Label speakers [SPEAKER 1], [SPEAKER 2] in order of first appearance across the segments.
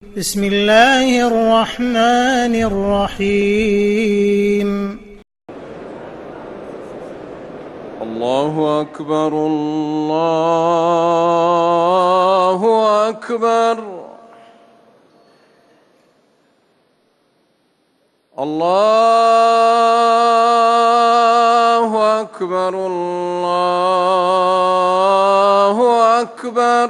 [SPEAKER 1] بسم الله الرحمن الرحيم.
[SPEAKER 2] الله أكبر الله أكبر الله أكبر الله أكبر.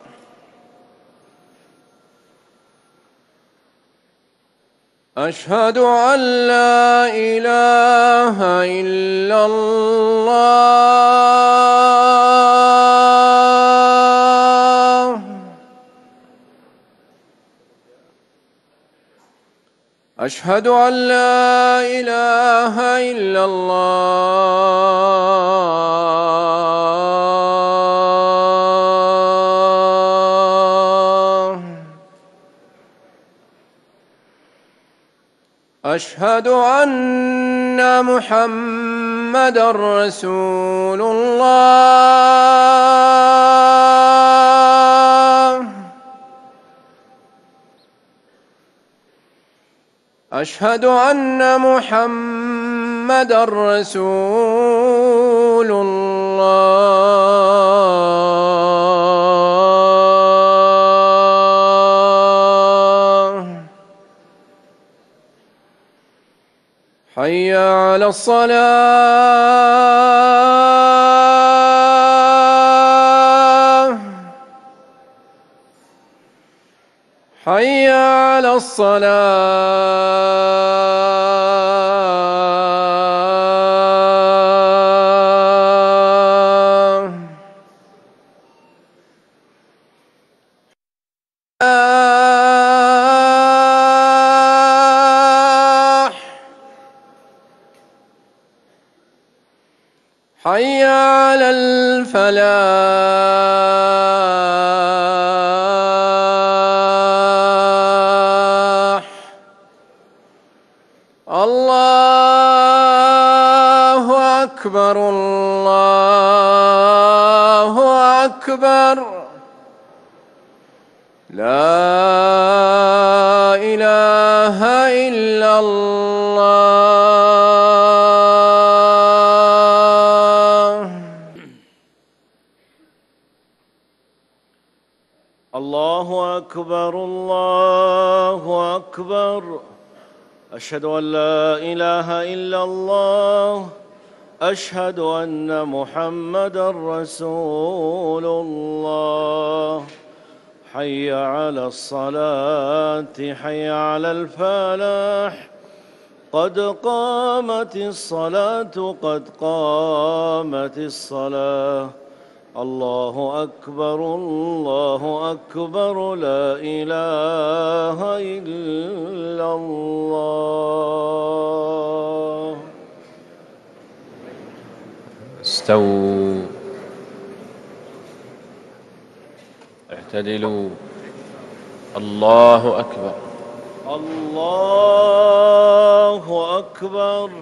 [SPEAKER 2] أشهد أن لا إله إلا الله. أشهد أن لا إله إلا الله. أشهد أن محمدًا رسول الله. أشهد أن محمدًا رسول الله. حي على الصلاة. حي على الصلاة. حي على الفلاح. الله أكبر الله أكبر. لا إله إلا الله. الله أكبر الله أكبر. أشهد أن لا إله إلا الله. أشهد أن محمدًا رسول الله. حي على الصلاة. حي على الفلاح. قد قامت الصلاة قد قامت الصلاة. الله أكبر الله أكبر. لا إله إلا الله.
[SPEAKER 3] استووا، اعتدلوا. الله أكبر
[SPEAKER 2] الله أكبر.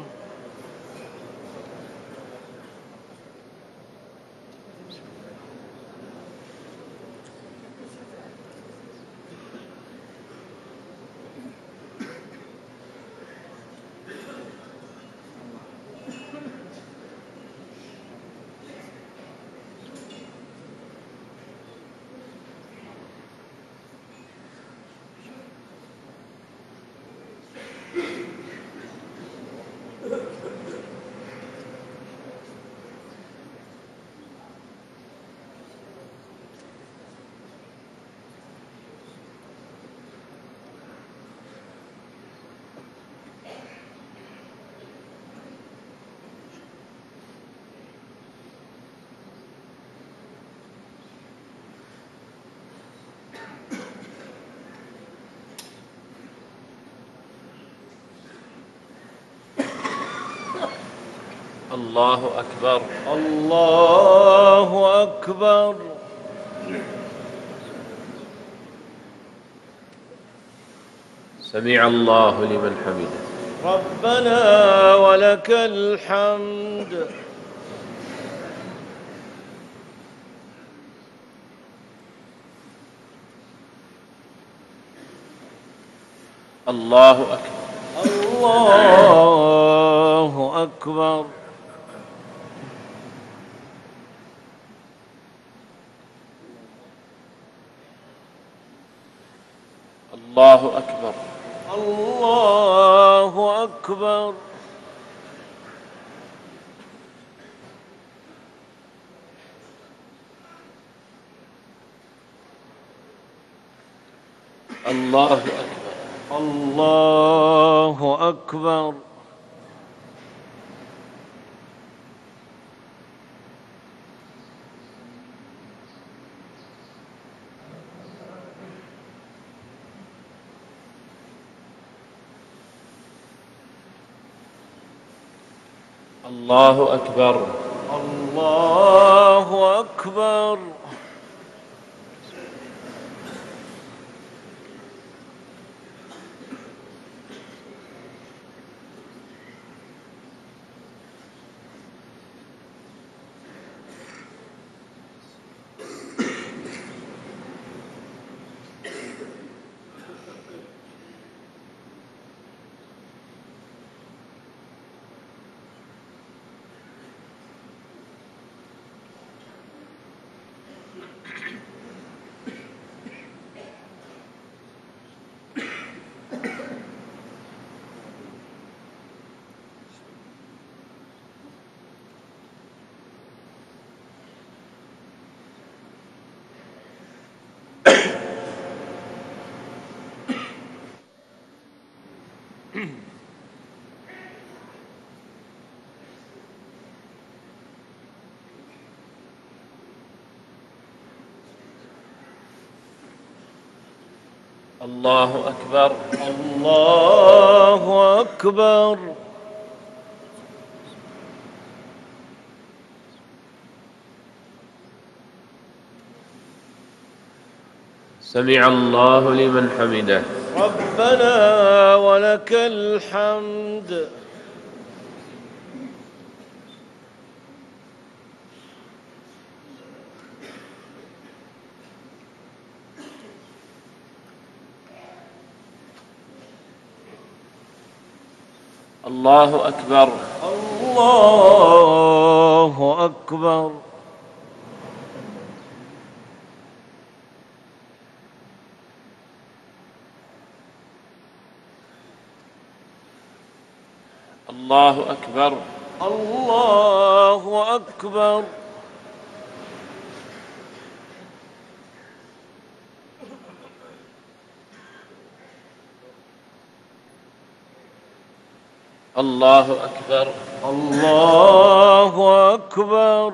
[SPEAKER 3] الله أكبر
[SPEAKER 2] الله أكبر.
[SPEAKER 3] سمع الله لمن حمده.
[SPEAKER 2] ربنا ولك الحمد.
[SPEAKER 3] الله أكبر.
[SPEAKER 2] الله أكبر.
[SPEAKER 3] الله أكبر.
[SPEAKER 2] الله أكبر.
[SPEAKER 3] الله أكبر.
[SPEAKER 2] الله أكبر.
[SPEAKER 3] الله أكبر.
[SPEAKER 2] الله أكبر.
[SPEAKER 3] الله أكبر.
[SPEAKER 2] الله أكبر.
[SPEAKER 3] سمع الله لمن حمده.
[SPEAKER 2] ربنا ولك الحمد.
[SPEAKER 3] الله أكبر.
[SPEAKER 2] الله أكبر.
[SPEAKER 3] الله أكبر.
[SPEAKER 2] الله أكبر.
[SPEAKER 3] الله أكبر.
[SPEAKER 2] الله أكبر.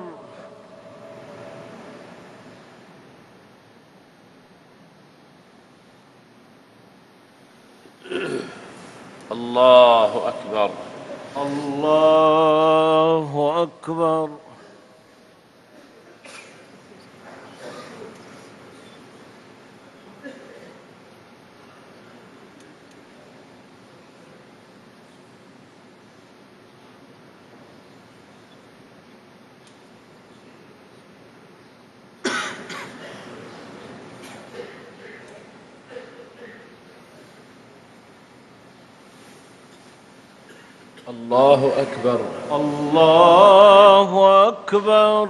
[SPEAKER 3] الله أكبر.
[SPEAKER 2] الله أكبر.
[SPEAKER 3] الله أكبر.
[SPEAKER 2] الله أكبر.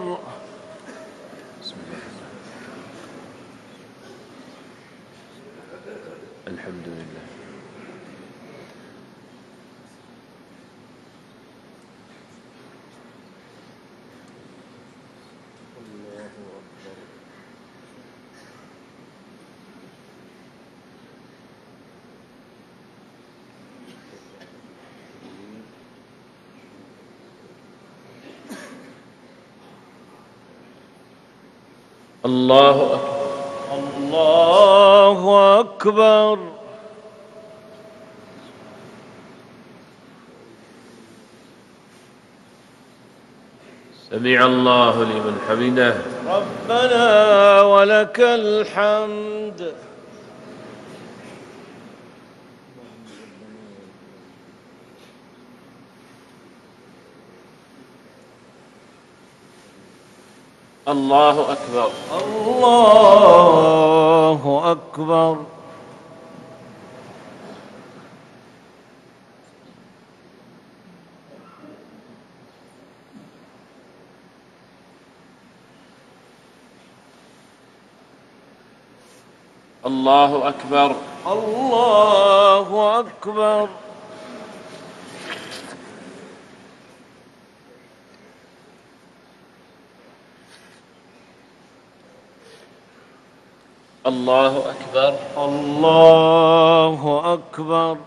[SPEAKER 3] الحمد لله. الله أكبر.
[SPEAKER 2] الله أكبر.
[SPEAKER 3] سمع الله لمن حمده.
[SPEAKER 2] ربنا ولك الحمد.
[SPEAKER 3] الله أكبر.
[SPEAKER 2] الله أكبر.
[SPEAKER 3] الله أكبر.
[SPEAKER 2] الله أكبر.
[SPEAKER 3] الله أكبر.
[SPEAKER 2] الله أكبر.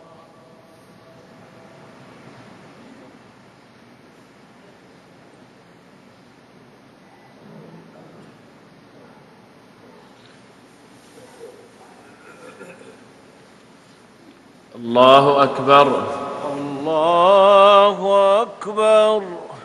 [SPEAKER 3] الله أكبر.
[SPEAKER 2] الله أكبر.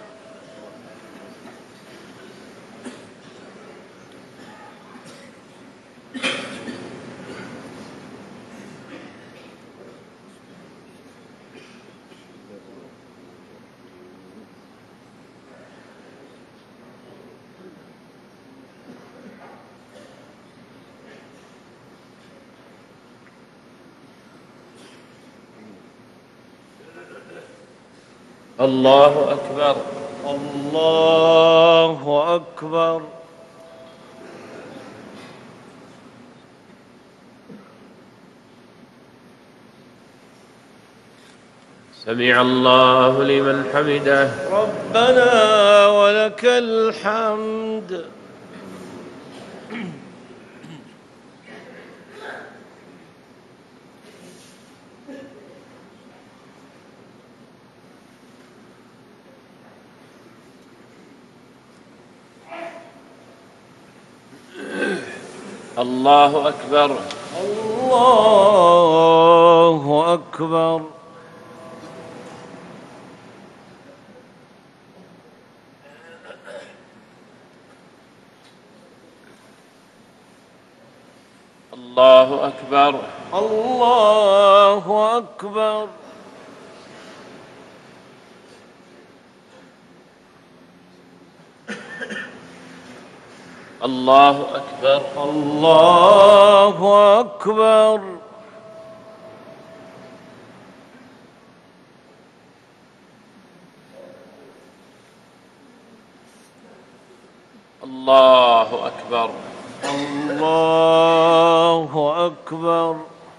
[SPEAKER 3] الله أكبر.
[SPEAKER 2] الله أكبر.
[SPEAKER 3] سمع الله لمن حمده.
[SPEAKER 2] ربنا ولك الحمد.
[SPEAKER 3] الله أكبر.
[SPEAKER 2] الله أكبر.
[SPEAKER 3] الله أكبر.
[SPEAKER 2] الله أكبر.
[SPEAKER 3] الله أكبر.
[SPEAKER 2] الله أكبر.
[SPEAKER 3] الله أكبر.
[SPEAKER 2] الله أكبر.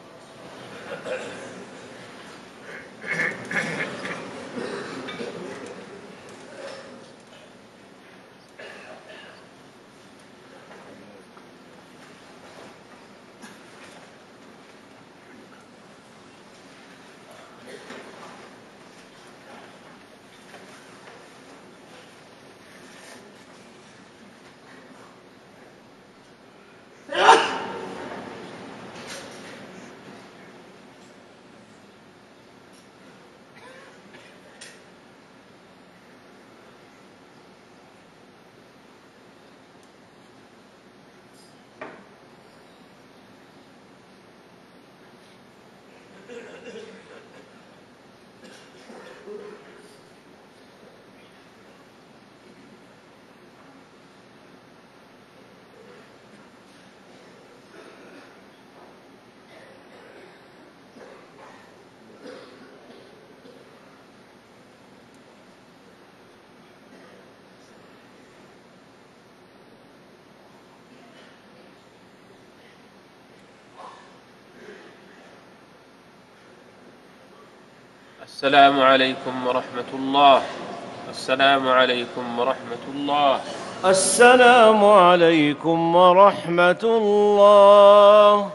[SPEAKER 3] السلام عليكم ورحمة الله. السلام عليكم ورحمة الله.
[SPEAKER 2] السلام عليكم ورحمة الله.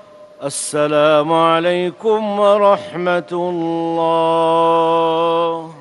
[SPEAKER 2] السلام عليكم ورحمة الله.